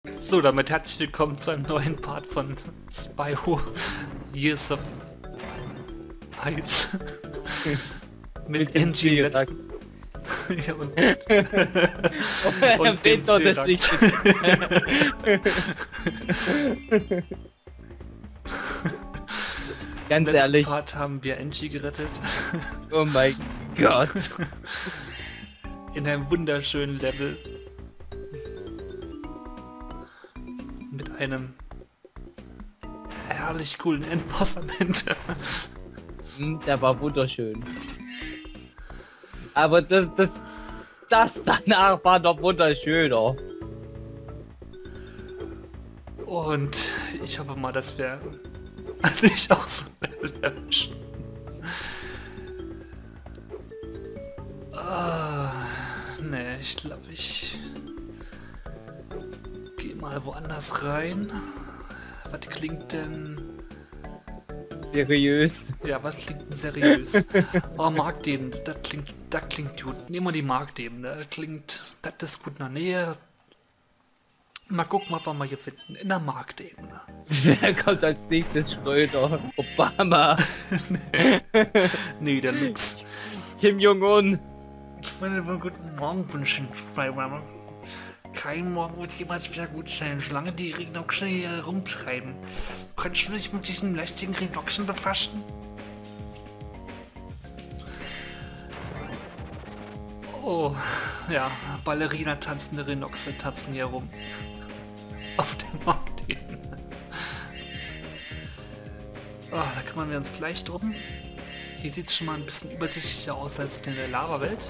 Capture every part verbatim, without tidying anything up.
So, damit herzlich willkommen zu einem neuen Part von Spyro Years of Ice. Mit dem Angie T-Rex. letzten... ja, und, Und und dem doch das Serax. nicht. Im Ganz letzten ehrlich, Part haben wir Angie gerettet. oh mein Gott. In einem wunderschönen Level. Mit einem herrlich coolen Endboss am Ende. Hm, Der war wunderschön. Aber das, das, das danach war noch wunderschöner. Und ich hoffe mal, dass wir nicht auch so erwischen. Ah, ne, ich glaube, ich gehe mal woanders rein. Was klingt denn... Seriös. Ja, was klingt denn seriös? Oh, Marktebene, das klingt, das klingt gut. Nehmen wir die Marktebene. Das klingt, das ist gut in der Nähe. Mal gucken, was wir mal hier finden. In der Marktebene. Wer kommt als nächstes? Schröder? Obama? Nee, der Lux. Kim Jong-un? Ich will dir guten Morgen wünschen, Spyro. Kein Morgen wird jemals wieder gut sein, solange die Rhinoxen hier rumtreiben. Könntest du dich mit diesen lästigen Rhinoxen befassen? Oh, ja, Ballerina tanzende Rhinoxe tanzen hier rum. Auf dem Markt hin. Oh, da kümmern wir uns gleich drum. Hier sieht es schon mal ein bisschen übersichtlicher aus als in der Lava-Welt.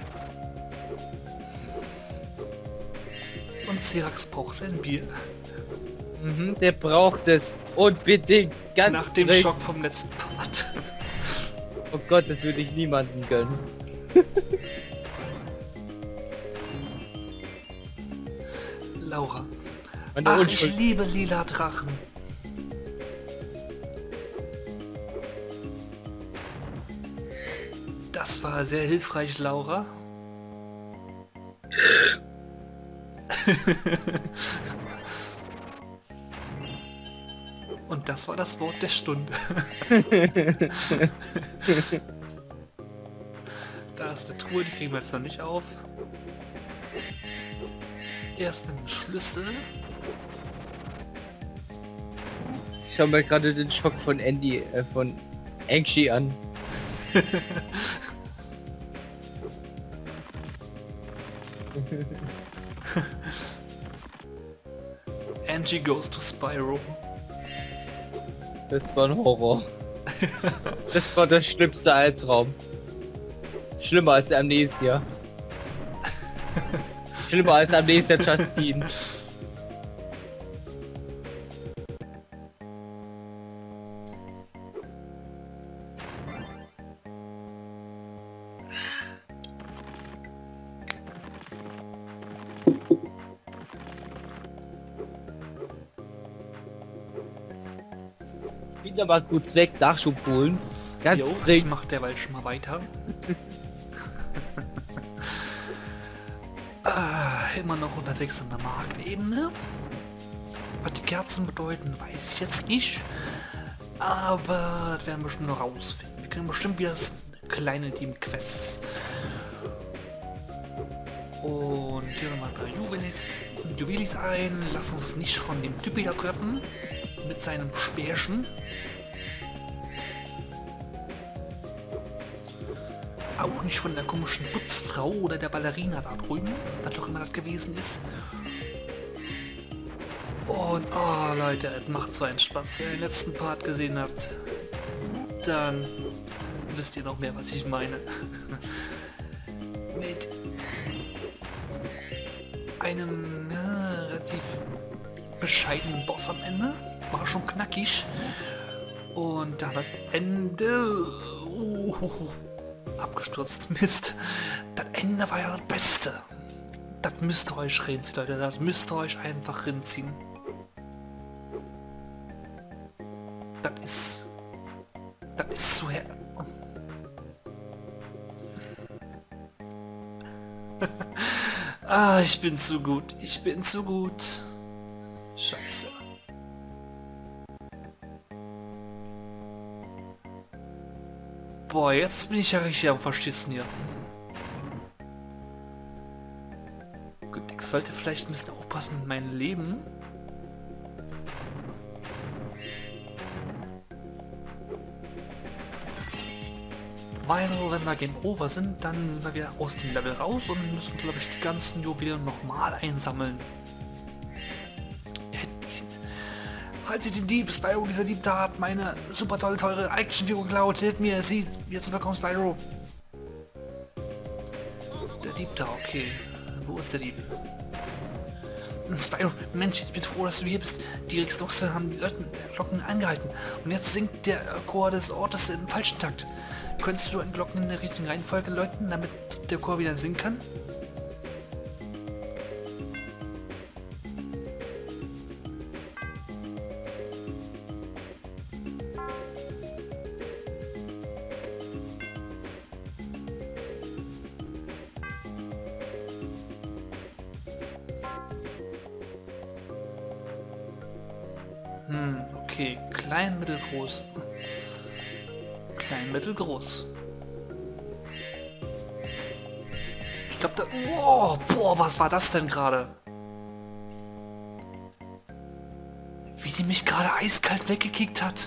Und Serax braucht sein Bier. Mhm, der braucht es unbedingt. Ganz Nach dem dringend. Schock vom letzten Part. Oh Gott, das würde ich niemandem gönnen. Laura. Meine Ach, Unschuld. ich liebe lila Drachen. Das war sehr hilfreich, Laura. Und das war das Wort der Stunde. Da ist eine Truhe, die kriegen wir jetzt noch nicht auf. Erst mit dem Schlüssel. Ich schau mir gerade den Schock von Andy, äh, von Angie an. Angie goes to Spyro. Das war ein Horror. Das war der schlimmste Albtraum. Schlimmer als Amnesia. Schlimmer als Amnesia Justine. Wieder mal kurz weg, Nachschub holen. Ganz Jo, ich dringend. mach derweil schon mal weiter. ah, immer noch unterwegs an der Marktebene. Was die Kerzen bedeuten, weiß ich jetzt nicht. Aber das werden wir bestimmt noch rausfinden. Wir können bestimmt wieder das kleine Team-Quests. Und hier nochmal ein paar Juwelis, Juwelis ein. Lass uns nicht von dem Typ wieder treffen. Mit seinem Speerchen. Auch nicht von der komischen Putzfrau oder der Ballerina da drüben, was auch immer das gewesen ist. Und, oh Leute, es macht so einen Spaß. Wenn ihr den letzten Part gesehen habt, dann wisst ihr noch mehr, was ich meine. Mit einem ja, relativ bescheidenen Boss am Ende. War schon knackig. Und dann das Ende... Uh, abgestürzt. Mist. Das Ende war ja das Beste. Das müsst ihr euch reinziehen, Leute. Das müsst ihr euch einfach reinziehen. Das ist... Das ist zu her... Ah, ich bin zu gut. Ich bin zu gut. Scheiße. Boah, jetzt bin ich ja richtig am Verschissen hier. Gut, ich sollte vielleicht ein bisschen aufpassen mit meinem Leben. Weil, wenn wir Game Over sind, dann sind wir wieder aus dem Level raus und müssen, glaube ich, die ganzen Juwelen nochmal einsammeln. Haltet den Dieb, Spyro, dieser Dieb da hat meine super tolle, teure Actionfigur geklaut. Hilf mir, sie, jetzt überkommt Spyro. Der Dieb da, okay. Wo ist der Dieb? Spyro, Mensch, ich bin froh, dass du hier bist. Die Rex-Doxe haben die Leuten, Glocken angehalten. Und jetzt singt der Chor des Ortes im falschen Takt. Könntest du ein Glocken in der richtigen Reihenfolge läuten, damit der Chor wieder singen kann? Hm, okay. Klein, mittel, groß. Klein, mittel, groß. Ich glaube, da... Oh, boah, was war das denn gerade? Wie die mich gerade eiskalt weggekickt hat.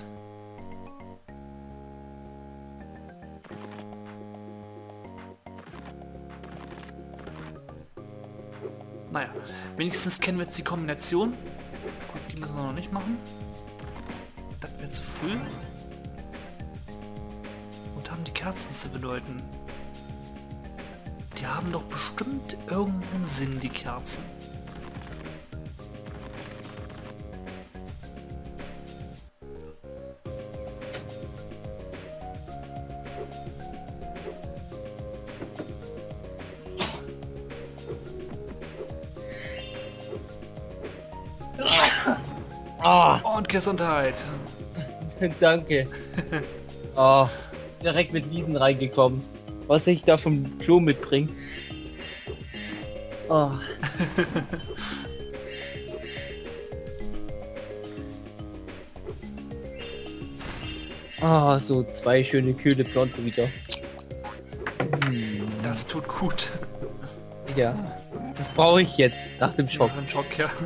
Naja, wenigstens kennen wir jetzt die Kombination. Gut, die müssen wir noch nicht machen. Das wäre zu früh. Und haben die Kerzen zu bedeuten. Die haben doch bestimmt irgendeinen Sinn, die Kerzen. Ah, Und Gesundheit. danke. Oh, direkt mit Wiesen reingekommen. Was ich da vom Klo mitbringe. Oh. Ah, so zwei schöne kühle Blonde wieder. Hm. Das tut gut. Ja, das brauche ich jetzt nach dem Schock. Nach dem Schock, ja.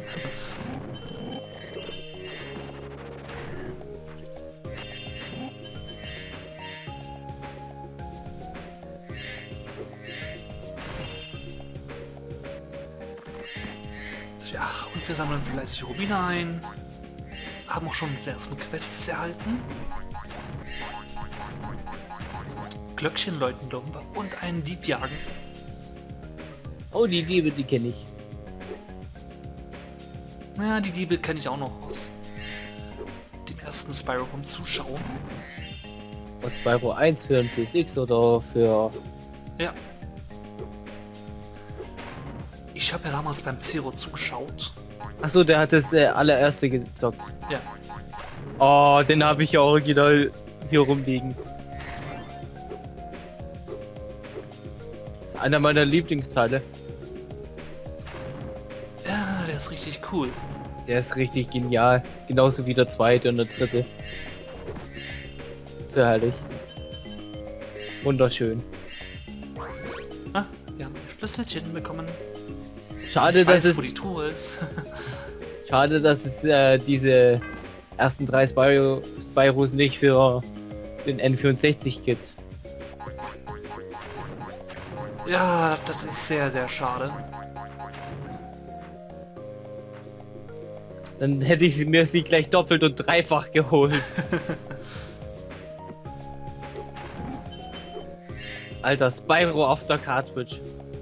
Ja, und wir sammeln fleißig Rubine ein. Haben auch schon die ersten Quests erhalten. Glöckchen läuten glauben wir. Und einen Dieb jagen. Oh, die Diebe, die kenne ich. Ja, die Diebe kenne ich auch noch aus dem ersten Spyro vom Zuschauen. Was Spyro eins für ein P S X oder für... Ja. Ich habe ja damals beim Zero zugeschaut. Achso, der hat das äh, allererste gezockt. Ja. Oh, den habe ich ja original hier rumliegen. Das ist einer meiner Lieblingsteile. Ja, der ist richtig cool. Der ist richtig genial. Genauso wie der zweite und der dritte. So herrlich. Wunderschön. Ah, wir haben ein Schlüsselchen bekommen. Schade, Ich weiß, dass es, wo die Truhe ist. schade, dass es äh, diese ersten drei Spyro, Spyros nicht für den N vierundsechzig gibt. Ja, das ist sehr, sehr schade. Dann hätte ich sie mir sie gleich doppelt und dreifach geholt. Alter, Spyro auf der Cartridge.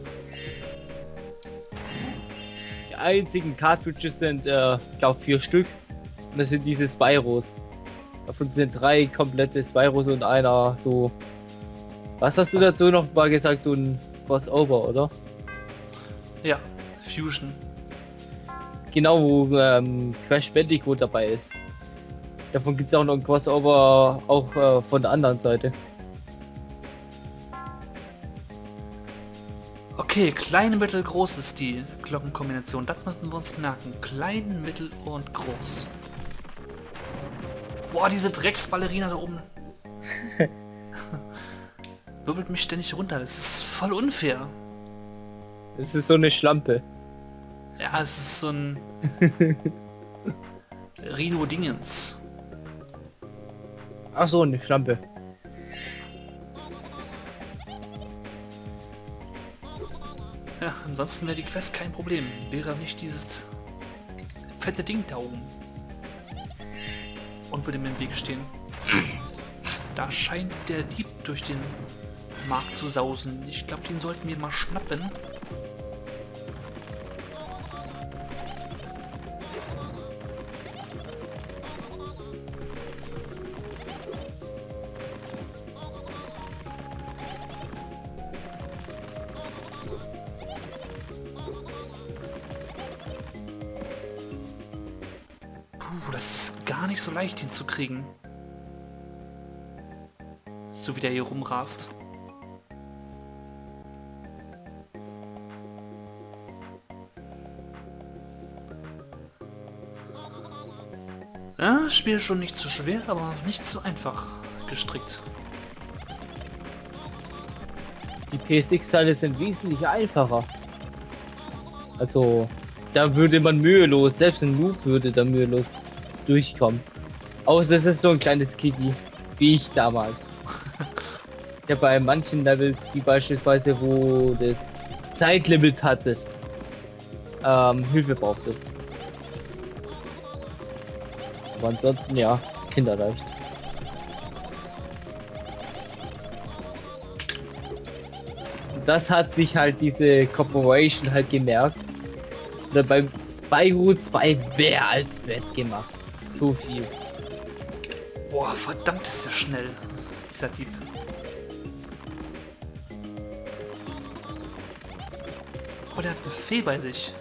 Die einzigen Cartridges sind, äh, ich glaube vier Stück. Und das sind diese Spyros. Davon sind drei komplette Spyros und einer so... Was hast du dazu noch mal gesagt? So ein Crossover, oder? Ja, Fusion. Genau, wo ähm, Crash Bandicoot dabei ist. Davon gibt es auch noch ein Crossover, auch äh, von der anderen Seite. Okay, Okay, klein, mittel, groß ist die Glockenkombination. Das müssen wir uns merken. Klein, mittel und groß. Boah, diese Drecksballerina da oben. Wirbelt mich ständig runter. Das ist voll unfair. Es ist so eine Schlampe. Ja, es ist so ein Rino Dingens. Ach so, eine Schlampe. Ja, ansonsten wäre die Quest kein Problem. Wäre nicht dieses fette Ding da oben. Und würde mir im Weg stehen. Da scheint der Dieb durch den Markt zu sausen. Ich glaube, den sollten wir mal schnappen. Puh, das ist gar nicht so leicht hinzukriegen. So wie der hier rumrast. Ja, Spiel schon nicht zu schwer, aber nicht so einfach gestrickt. Die P S X-Teile sind wesentlich einfacher. Also, da würde man mühelos, selbst ein Noob würde da mühelos durchkommen. Außer es ist so ein kleines Kitty, wie ich damals. Ja, bei manchen Levels, wie beispielsweise, wo das Zeitlimit hattest, ähm, Hilfe brauchtest. Aber ansonsten, ja, kinderleicht. Und das hat sich halt diese Corporation halt gemerkt. Oder beim Spyro zwei mehr als wettgemacht. So viel. Boah, verdammt ist der schnell, dieser Dieb. Oh, der hat eine Fee bei sich.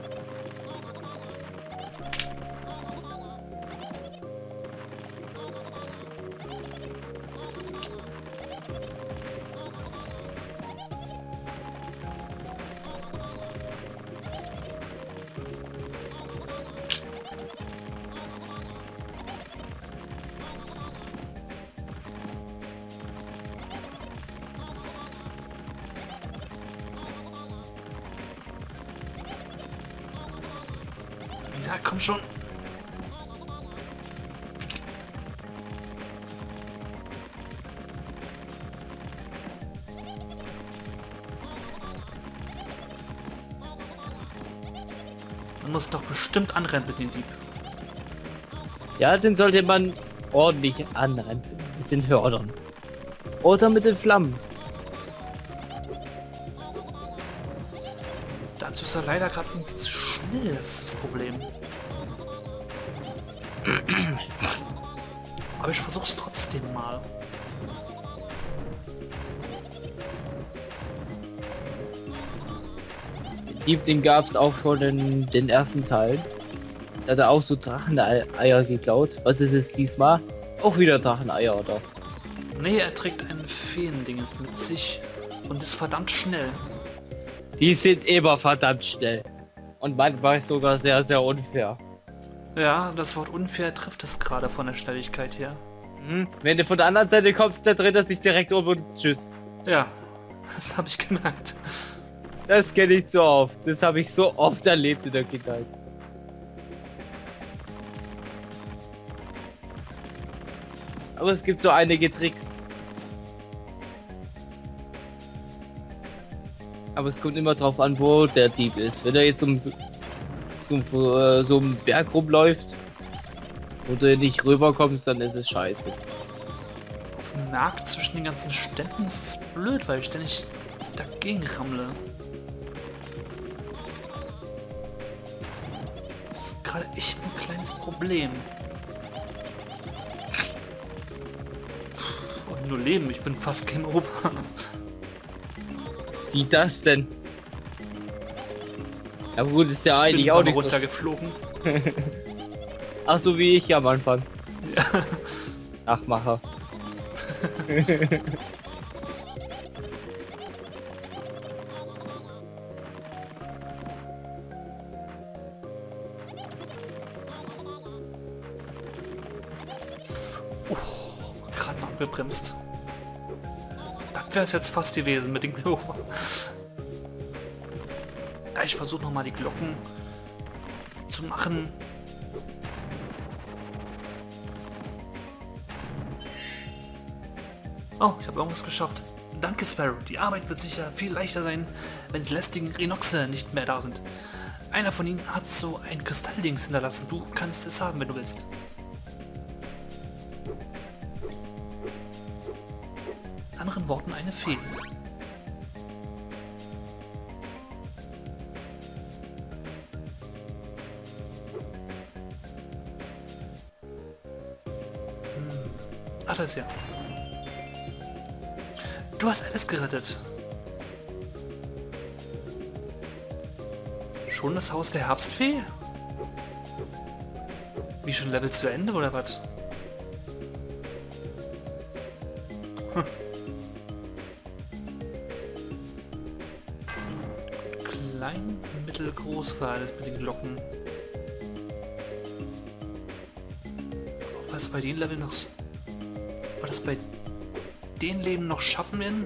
Ja, komm schon. Man muss doch bestimmt anrennen mit dem Dieb. Ja, den sollte man ordentlich anrennen. Mit den Hördern. Oder mit den Flammen. Dazu ist er leider gerade irgendwie zu schnell, das ist das Problem. Aber ich versuch's trotzdem mal. Dieb, den gab es auch schon in den ersten Teil. Da hat er auch so Dracheneier geklaut. Was ist es diesmal? Auch wieder Dracheneier, oder? Nee, er trägt ein Feendingens mit sich und ist verdammt schnell. Die sind immer verdammt schnell. Und manchmal sogar sehr, sehr unfair. Ja, das Wort unfair trifft es gerade von der Schnelligkeit her. Hm? Wenn du von der anderen Seite kommst, da dreht er sich direkt um und tschüss. Ja, das habe ich gemerkt. Das kenne ich so oft. Das habe ich so oft erlebt in der Kindheit. Aber es gibt so einige Tricks. Aber es kommt immer drauf an, wo der Dieb ist. Wenn er jetzt um so, so, äh, so einen Berg rumläuft, wo du nicht rüberkommst, dann ist es scheiße. Auf dem Markt zwischen den ganzen Ständen ist es blöd, weil ich ständig dagegen rammle. Das ist gerade echt ein kleines Problem. Und nur Leben, ich bin fast Game Over. Wie das denn? Ja gut, ist ja Ich bin eigentlich auch nicht so. runtergeflogen. Ach so wie ich am Anfang. Ja. Nachmacher. abgebremst. Das wäre es jetzt fast gewesen mit dem Manöver. Ja, ich versuche nochmal die Glocken zu machen. Oh, ich habe irgendwas geschafft. Danke, Sparrow. Die Arbeit wird sicher viel leichter sein, wenn die lästigen Rhinoxe nicht mehr da sind. Einer von ihnen hat so ein Kristalldings hinterlassen. Du kannst es haben, wenn du willst. In anderen Worten eine Fee. Hm. Ach, das ist ja. Du hast alles gerettet. Schon das Haus der Herbstfee? Wie schon Level zu Ende oder was? Hm. Klein, mittelgroß war alles mit den Glocken. Was bei den Level noch... War das bei den Leben noch schaffen werden?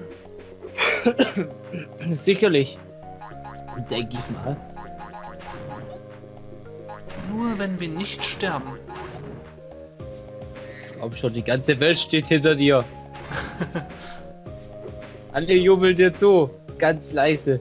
Sicherlich. Denke ich mal. Nur wenn wir nicht sterben. Aber schon, die ganze Welt steht hinter dir. Alle jubeln dir zu. Ganz leise.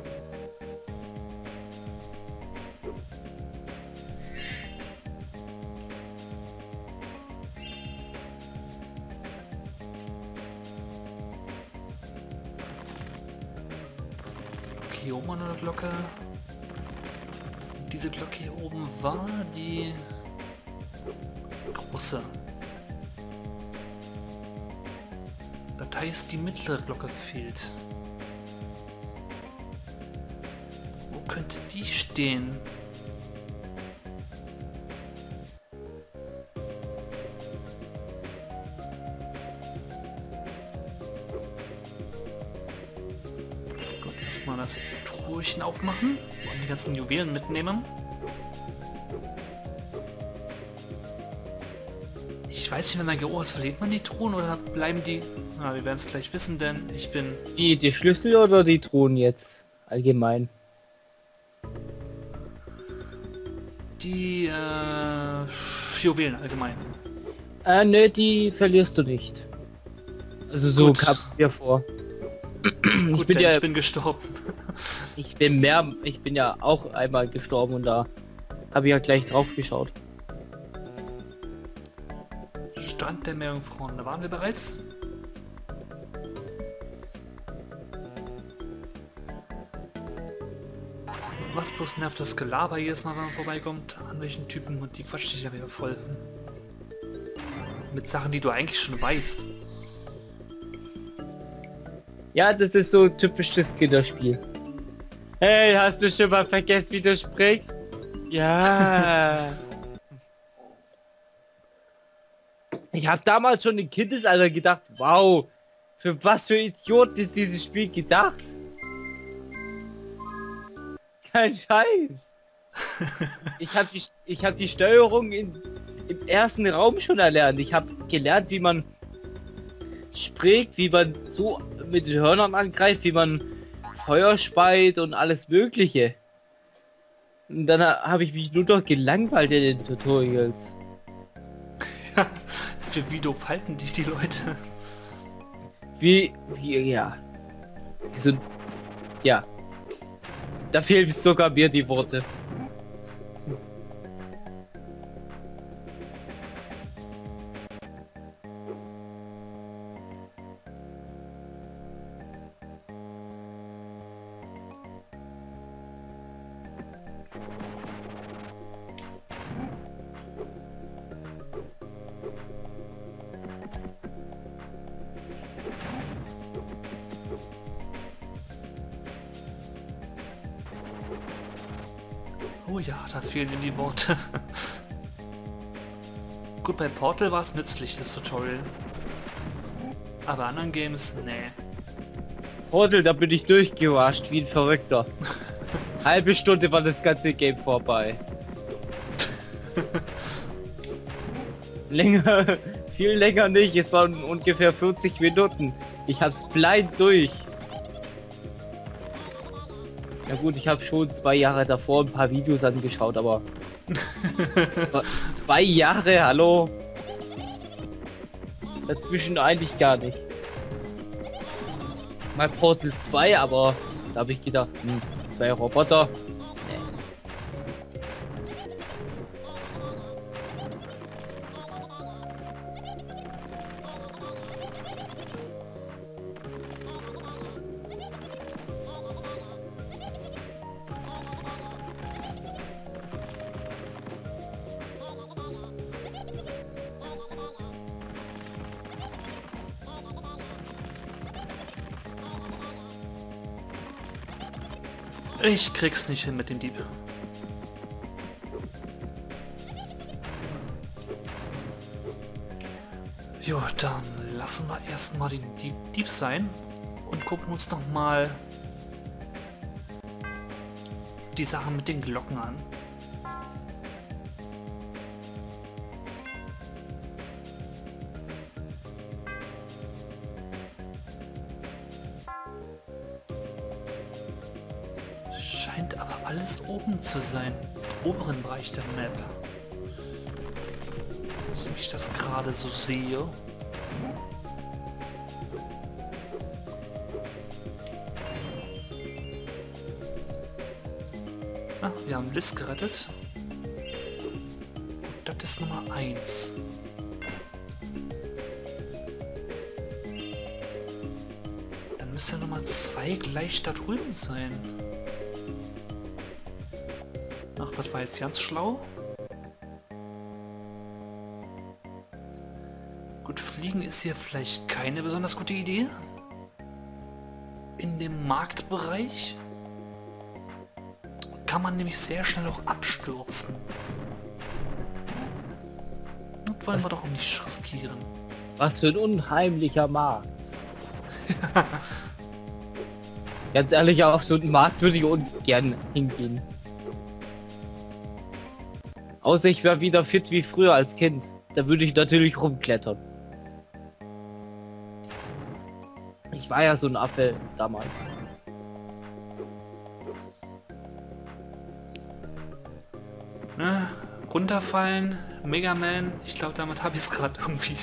Hier oben eine Glocke. Diese Glocke hier oben war die große. Das heißt, die mittlere Glocke fehlt. Wo könnte die stehen? Mal das Truhchen aufmachen und die ganzen Juwelen mitnehmen. Ich weiß nicht, wenn man G O ist, verliert man die Truhen oder bleiben die... Na, wir werden es gleich wissen, denn ich bin... Die, die Schlüssel oder die Truhen jetzt? Allgemein. Die äh, Juwelen allgemein. Äh, ne, die verlierst du nicht. Also so Gut. kam mir vor. Gut, ich bin denn ja, ich bin gestorben. ich bin mehr, ich bin ja auch einmal gestorben und da habe ich ja gleich drauf geschaut. Strand der Meerjungfrauen, da waren wir bereits. Was bloß nervt das Gelaber jedes Mal, wenn man vorbeikommt? An welchen Typen? Und die quatscht dich ja wieder voll. Mit Sachen, die du eigentlich schon weißt. Ja, das ist so typisch das Kinderspiel. Hey, hast du schon mal vergessen, wie du sprichst? Ja. Ich habe damals schon im Kindesalter gedacht, wow, für was für Idioten ist dieses Spiel gedacht? Kein Scheiß. Ich habe die, ich hab die Steuerung in, im ersten Raum schon erlernt. Ich habe gelernt, wie man spricht, wie man so mit den Hörnern angreift, wie man Feuer speit und alles mögliche. Und dann habe ich mich nur noch gelangweilt in den Tutorials. Ja, für wie doof halten dich die Leute? Wie, wie, ja. So, ja. Da fehlen sogar mir die Worte. Oh ja, da fehlen mir die Worte. Gut, bei Portal war es nützlich, das Tutorial. Aber anderen Games, nee. Portal, da bin ich durchgerascht wie ein Verrückter. Halbe Stunde war das ganze Game vorbei. Länger, Viel länger nicht, es waren ungefähr vierzig Minuten. Ich hab's blind durch. Ja gut, ich habe schon zwei Jahre davor ein paar Videos angeschaut, aber... zwei Jahre, hallo? Dazwischen eigentlich gar nicht. Mal Portal zwei, aber da habe ich gedacht, hm, zwei Roboter. Ich krieg's nicht hin mit dem Dieb. Jo, dann lassen wir erstmal den Dieb, Dieb sein und gucken uns noch mal die Sache mit den Glocken an. Scheint aber alles oben zu sein, im oberen Bereich der Map. So wie ich das gerade so sehe. Ah, wir haben Liz gerettet. Das ist Nummer eins. Dann müsste Nummer zwei gleich da drüben sein. Ach, das war jetzt ganz schlau. Gut, fliegen ist hier vielleicht keine besonders gute Idee. In dem Marktbereich kann man nämlich sehr schnell auch abstürzen. Das wollen Was? wir doch nicht riskieren. Was für ein unheimlicher Markt. Ganz ehrlich, auf so einen Markt würde ich ungern hingehen. Außer ich wäre wieder fit wie früher als Kind. Da würde ich natürlich rumklettern. Ich war ja so ein Affe damals. Ne? Runterfallen, Mega Man, ich glaube damit habe ich es gerade irgendwie.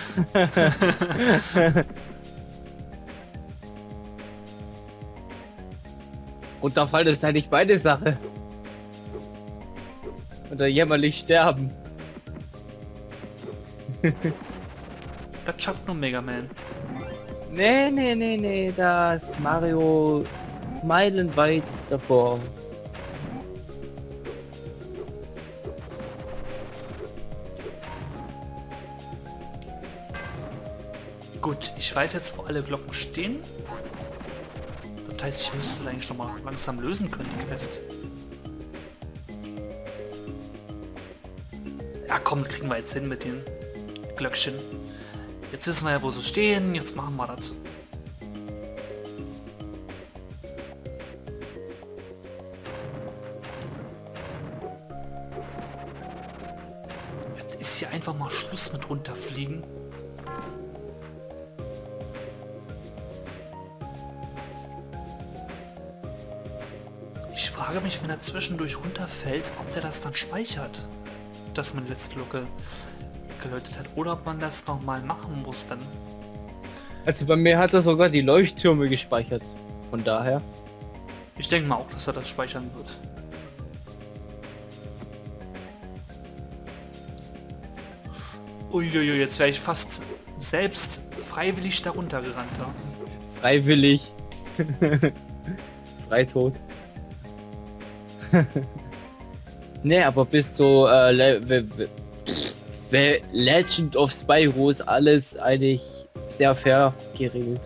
Runterfallen ist ja nicht meine Sache. Oder jämmerlich sterben. Das schafft nur Mega Man. Nee, nee, nee, nee, das Mario meilenweit davor. Gut, ich weiß jetzt, wo alle Glocken stehen. Das heißt, ich müsste es eigentlich noch mal langsam lösen können, die Quest. Ja komm, kriegen wir jetzt hin mit den Glöckchen. Jetzt wissen wir ja, wo sie stehen, jetzt machen wir das. Jetzt ist hier einfach mal Schluss mit runterfliegen. Ich frage mich, wenn er zwischendurch runterfällt, ob der das dann speichert, dass man die letzte Glocke geläutet hat, oder ob man das nochmal machen muss dann. Also bei mir hat er sogar die Leuchttürme gespeichert. Von daher. Ich denke mal auch, dass er das speichern wird. Uiuiui, jetzt wäre ich fast selbst freiwillig darunter gerannt. Ja. Freiwillig. Freitod. Ne, aber bis zu äh, Le We We Legend of Spyro ist alles eigentlich sehr fair geregelt.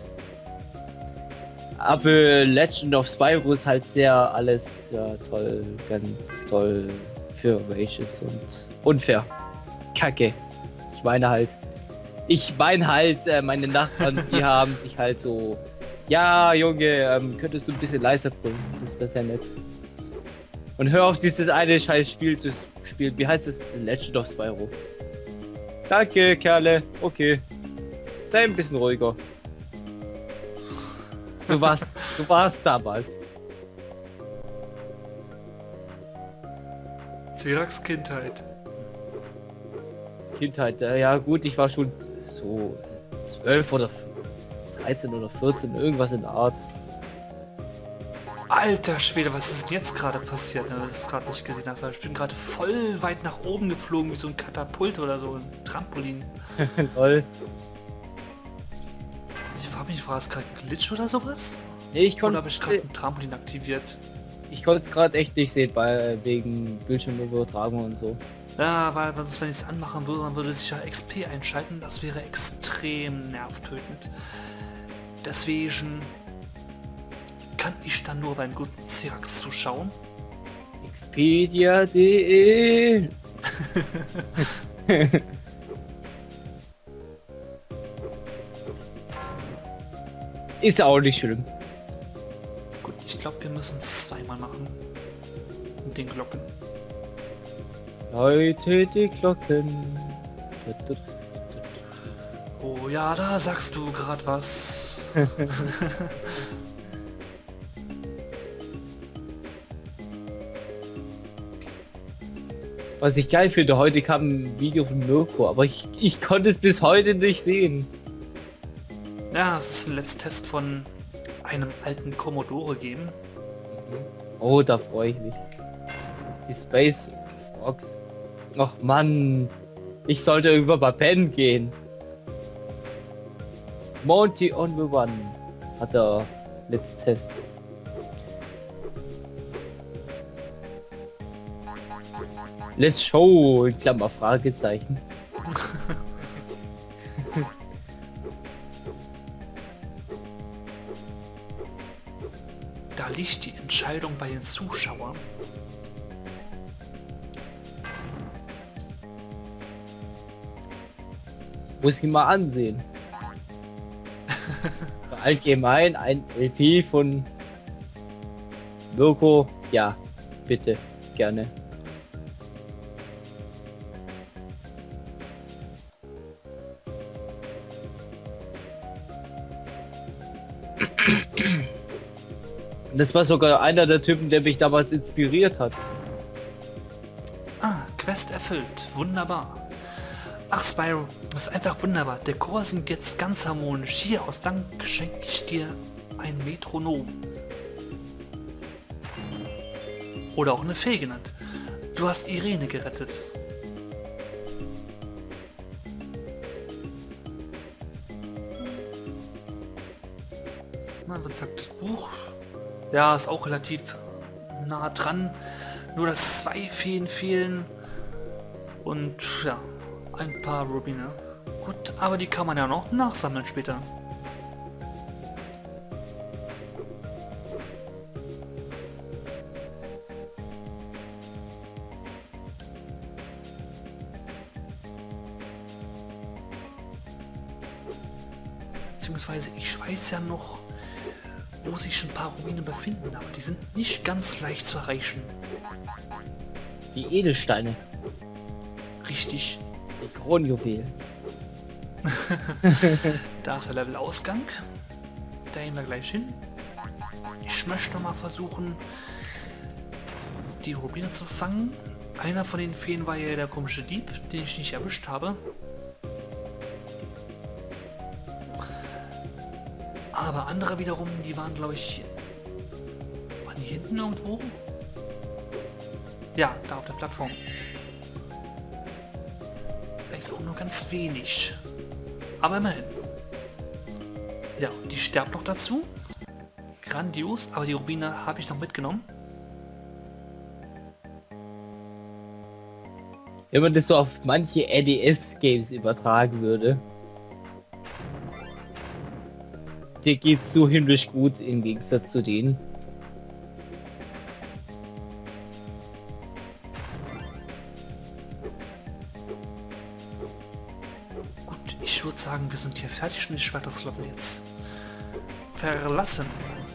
Aber Legend of Spyro ist halt sehr alles ja toll, ganz toll für welches und unfair. Kacke. Ich meine halt, ich meine halt, äh, meine Nachbarn, die haben sich halt so, ja Junge, ähm, könntest du ein bisschen leiser brüllen, das wäre sehr nett. Und hör auf dieses eine scheiß Spiel zu spielen. Wie heißt es? Legend of Spyro. Danke, Kerle. Okay. Sei ein bisschen ruhiger. So war's, so war's damals. Zeraks Kindheit. Kindheit, äh, ja gut, ich war schon so zwölf oder dreizehn oder vierzehn, irgendwas in der Art. Alter Schwede, was ist denn jetzt gerade passiert, wenn du das gerade nicht gesehen hast? Ich bin gerade voll weit nach oben geflogen, wie so ein Katapult oder so, ein Trampolin. Lol. Ich frage mich, war es gerade ein Glitch oder sowas? Nee, ich Oder konnte habe ich gerade ein Trampolin aktiviert? ich konnte es gerade echt nicht sehen, bei wegen Bildschirmübertragung und so. Ja, weil was ist, wenn ich es anmachen würde, dann würde sich ja X P einschalten. Das wäre extrem nervtötend. Deswegen kann ich dann nur beim guten Zerax zuschauen. Expedia punkt de Ist auch nicht schlimm. Gut, ich glaube, wir müssen es zweimal machen. Mit den Glocken. Leute, die Glocken. Oh ja, da sagst du gerade was. Was ich geil finde, heute kam ein Video von Mirko, aber ich, ich konnte es bis heute nicht sehen. Ja, es ist ein Let's Test von einem alten Commodore Game. Oh, da freue ich mich. Die Space Fox. Ach Mann, ich sollte irgendwann mal pennen gehen. Monty on the One hat er Let's Test. Let's Show, in Klammer Fragezeichen. Da liegt die Entscheidung bei den Zuschauern. Muss ich mal ansehen. Allgemein ein L P von Mirko, ja, bitte, gerne. Das war sogar einer der Typen, der mich damals inspiriert hat. Ah, Quest erfüllt. Wunderbar. Ach, Spyro, das ist einfach wunderbar. Der Chor singt jetzt ganz harmonisch. Hier aus Dank schenke ich dir ein Metronom. Oder auch eine Fee genannt. Du hast Irene gerettet. Na, was sagt das Buch? Ja, ist auch relativ nah dran. Nur dass zwei Feen fehlen. Und ja, ein paar Rubine. Gut, aber die kann man ja noch nachsammeln später. Beziehungsweise ich weiß ja noch, wo sich schon ein paar Rubine befinden, aber die sind nicht ganz leicht zu erreichen. Die Edelsteine. Richtig. Die Kronjuwelen. Da ist der Levelausgang. Da gehen wir gleich hin. Ich möchte mal versuchen, die Rubine zu fangen. Einer von den Feen war ja der komische Dieb, den ich nicht erwischt habe. Aber andere wiederum, die waren, glaube ich, waren die hinten irgendwo? Ja, da auf der Plattform. Ist auch nur ganz wenig. Aber immerhin. Ja, die sterbt noch dazu. Grandios, aber die Rubine habe ich noch mitgenommen. Wenn man das so auf manche R D S-Games übertragen würde. Dir geht's so himmlisch gut im Gegensatz zu denen. Gut, ich würde sagen, wir sind hier fertig und ich werde das Level jetzt verlassen.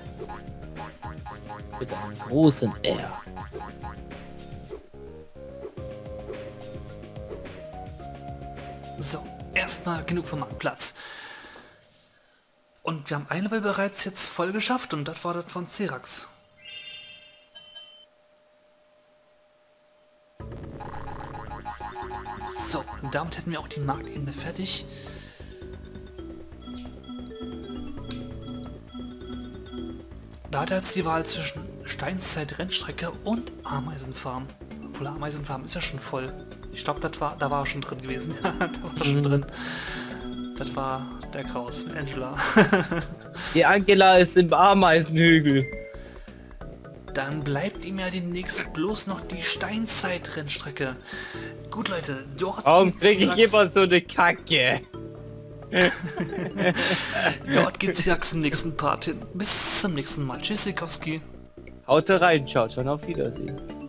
Mit einem großen R. So, erstmal genug vom Marktplatz. Und wir haben ein Level bereits jetzt voll geschafft und das war das von Cerax. So, und damit hätten wir auch die Marktebene fertig. Da hat er jetzt die Wahl zwischen Steinzeit-Rennstrecke und Ameisenfarm. Obwohl Ameisenfarm ist ja schon voll. Ich glaube, das war, da war er schon drin gewesen. Da war er schon drin. Das war der Kraus mit Angela. Die Angela ist im Ameisenhügel. Dann bleibt ihm ja demnächst bloß noch die Steinzeit-Rennstrecke. Gut, Leute, dort Warum geht's krieg ich langsam- immer so eine Kacke? Dort geht's jetzt im nächsten Part hin. Bis zum nächsten Mal. Tschüss, Sikowski. Haut rein, ciao, ciao, auf Wiedersehen.